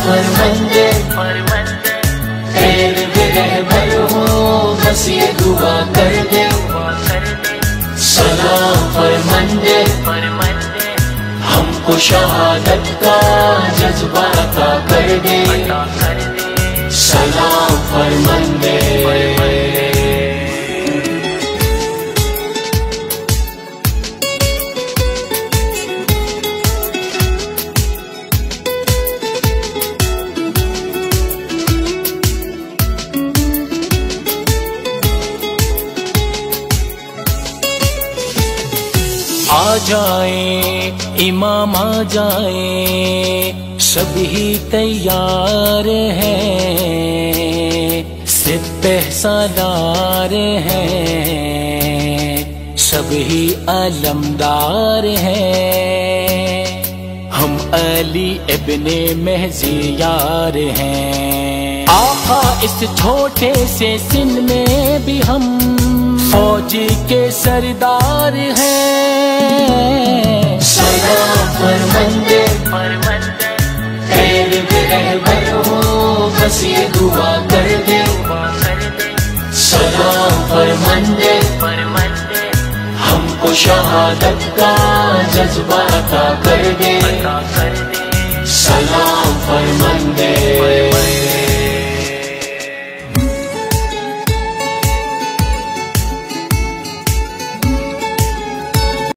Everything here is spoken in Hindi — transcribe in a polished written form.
फरमंदे खैर भी रहबर हो, बस ये दुआ कर दे। सलाम फरमंदे हमको शहादत का जज्बा अता कर दे। सलाम फरमंदे। आ जाए इमाम आ जाए, सभी तैयार हैं, सिपह सालार हैं, सभी अलमदार हैं। हम अली इब्ने महजी यार हैं। आका इस छोटे से सिन में भी हम फौज के सरदार हैं। सलाम फरमंदे खैर भी रहबर हो, बस ये दुआ कर दे। सलाम फरमंदे हमको शहादत का जज्बा अता कर दे।